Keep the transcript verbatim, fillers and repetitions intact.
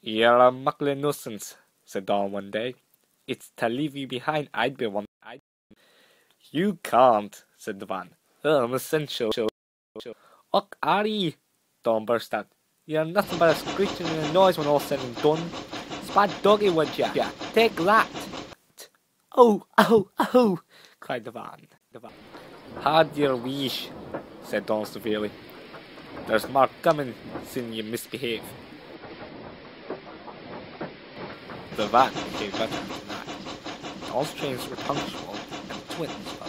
"You're a muckling nuisance," said Don one day. "It's to leave you behind I'd be one. I'd... "You can't," said the van. "I'm essential." "Och, Harry," Don burst out. "You're nothing but a screeching and a noise when all's said and done. Spad doggy, would ya? Take that!" "Oh, oh, oh!" cried the van. The van. "Had your wish," said Don severely. "There's more coming, sin you misbehave." The van became better after that. Don's trains were punctual, and the twins